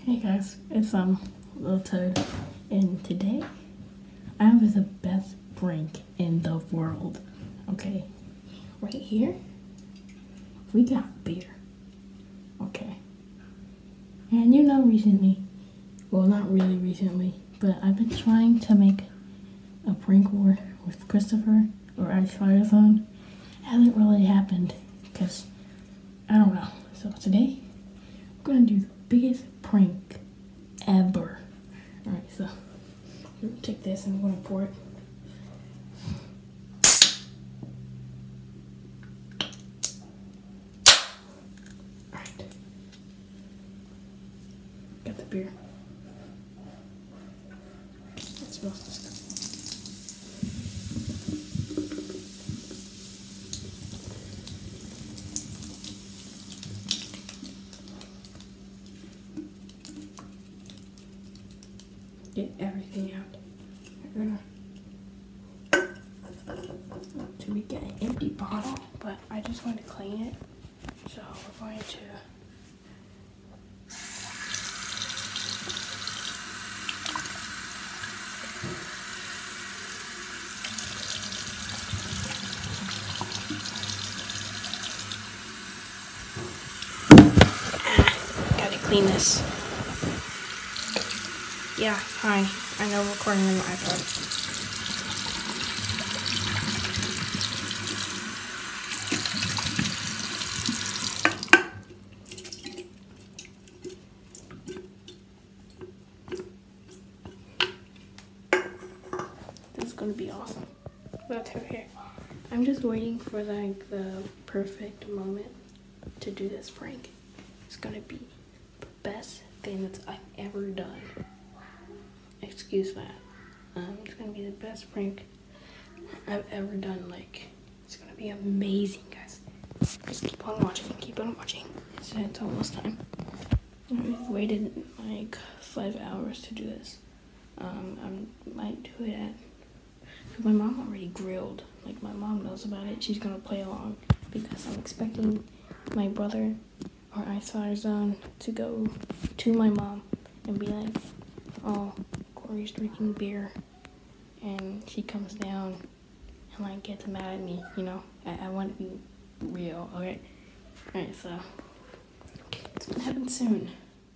Hey guys, it's Little Toad, and today I have the best drink in the world. Okay, right here we got beer. Okay, and recently, well, not really recently, but I've been trying to make a prank war with Christopher or Icefirezone. Hasn't really happened because I don't know. So today we're gonna do the biggest prank ever. Alright, so I'm gonna take this and I'm gonna pour it. Alright. Got the beer. It smells disgusting. Get everything out. We're gonna we get an empty bottle, but I just want to clean it. So we're going to gotta clean this. Yeah, hi. I know I'm recording on my iPad. This is gonna be awesome. But okay, I'm just waiting for like the perfect moment to do this prank. It's gonna be the best thing that I've ever done. Excuse that. It's gonna be the best prank I've ever done. Like, it's gonna be amazing, guys. Just keep on watching. Keep on watching. It's almost time. I've waited like 5 hours to do this. I might do it at. My mom already grilled. Like, my mom knows about it. She's gonna play along because I'm expecting my brother or Icefirezone to go to my mom and be like, "Oh, Corey's drinking beer," and she comes down and like gets mad at me. I want to be real. Okay, all right. So it's gonna happen soon.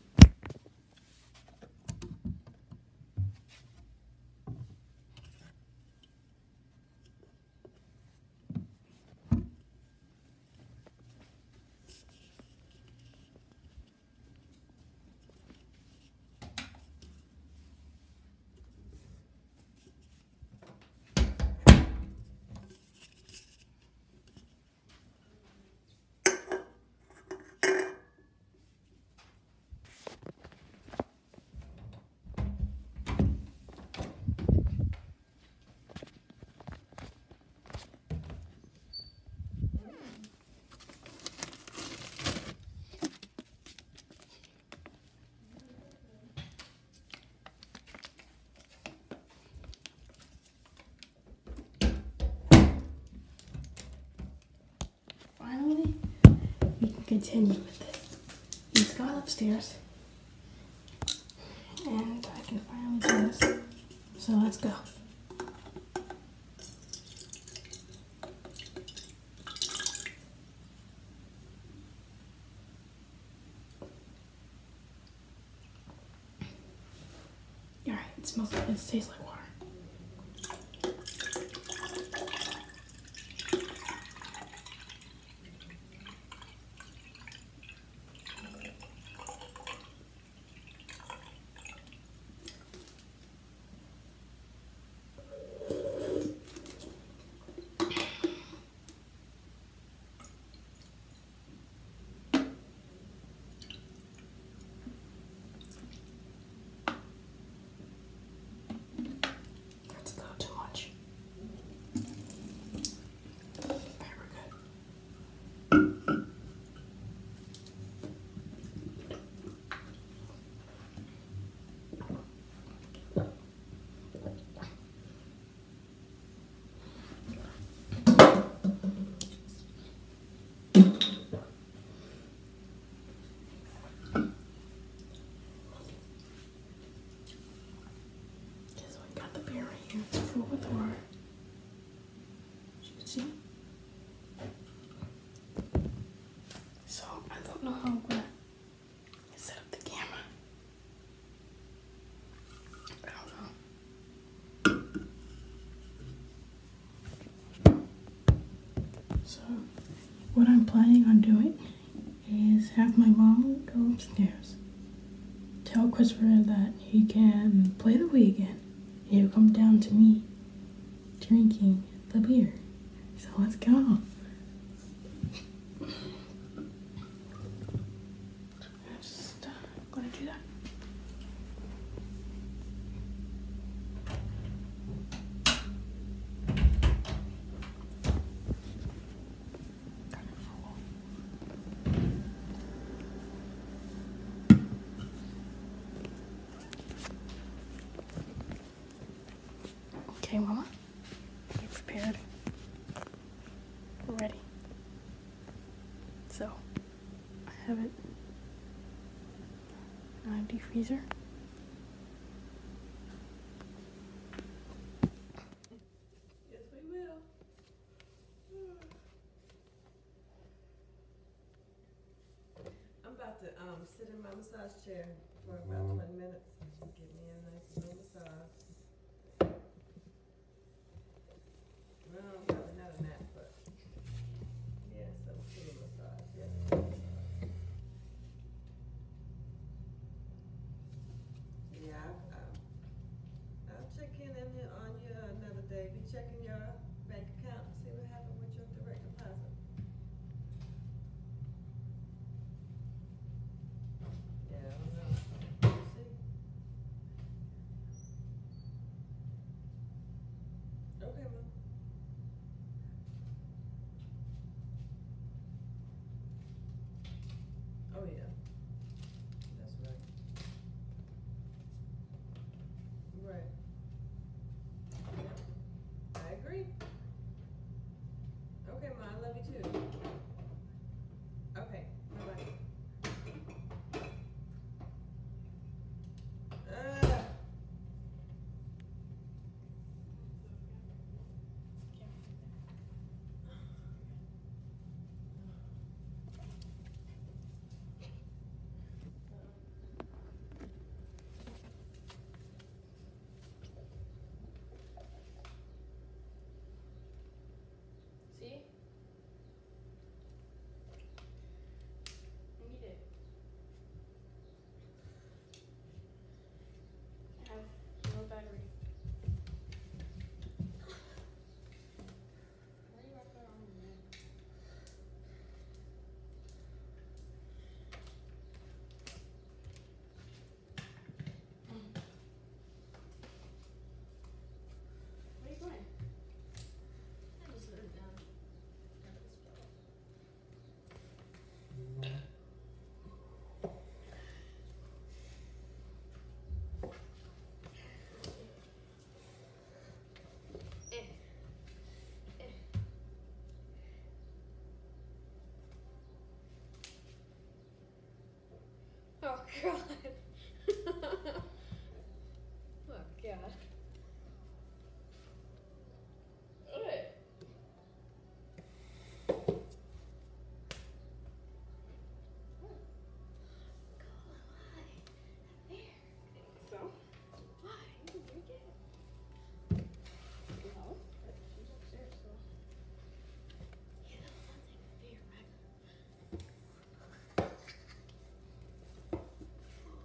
Finally, we can continue with this. He's gone upstairs, and I can finally do this. So let's go. Alright, it tastes like water. See? So I don't know how I'm gonna set up the camera. I don't know. So what I'm planning on doing is have my mom go upstairs, tell Christopher that he can play the Wii again, and he'll come down to me drinking the beer. So let's go. I'm just gonna do that. Okay, Mama, you prepared? We're ready. So, I have it in a defreezer. Yes, we will. I'm about to sit in my massage chair for about 20 minutes. Give me a nice little massage. No, probably not a nap, but yeah, some little massage. Yeah. Yeah, I'll check in on you another day. Be checking your bank account and see what happened with your direct deposit. Yeah, I don't know. We'll see. Okay, Mom. Oh yeah, that's right. Right. Yeah, I agree. Okay, Ma, I love you too. Okay, bye-bye. See? I need it. I have no battery. Why are you wrapping around your neck? Where are you going? I'm just sitting down. Oh God. Oh God. What? So? Why? You can drink it. No. She's upstairs, so. You don't want to take a beer, right?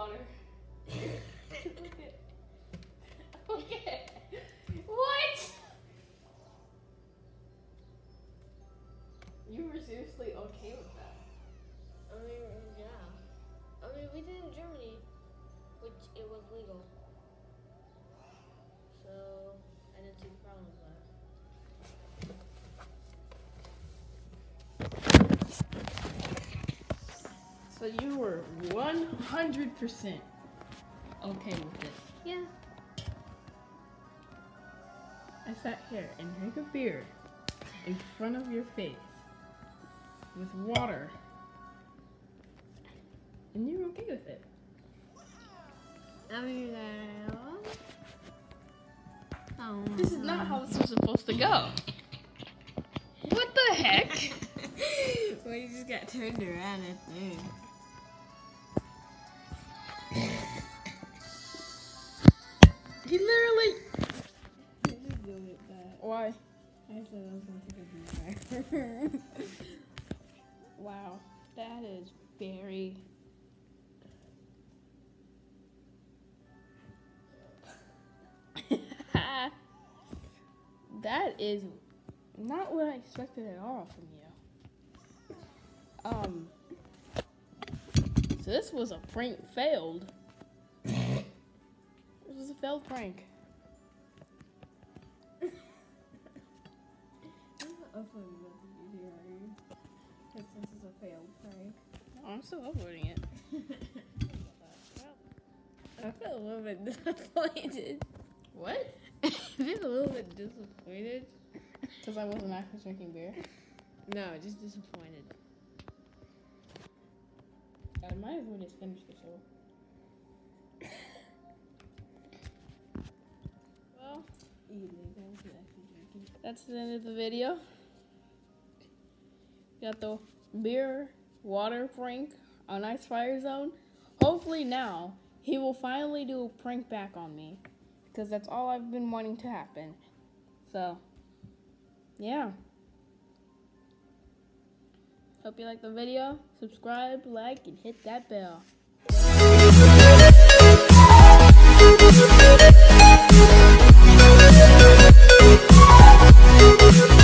water. Okay. What? You were seriously okay with that? I mean, yeah. I mean, we did in Germany, which it was legal. So, I didn't see the problem with that. So you were 100% okay with this? Yeah. I sat here and drank a beer in front of your face with water, and you were okay with it. I mean, This is not how this was supposed to go. What the heck? well, you just got turned around at the end. He literally. Why? I said I was going to take a beer. Wow, that is very. That is not what I expected at all from you. So this was a prank failed. This was a failed prank. I'm not uploading that video, are you? Because this is a failed prank. Oh, I'm still uploading it. I feel a little bit disappointed. What? I feel a little bit disappointed. Because I wasn't actually drinking beer. No, just disappointed. I might as well just finish the show. Well, that's the end of the video. Got the beer water prank on Icefirezone. Hopefully now he will finally do a prank back on me, because that's all I've been wanting to happen. So, yeah. Hope you liked the video. Subscribe, like, and hit that bell.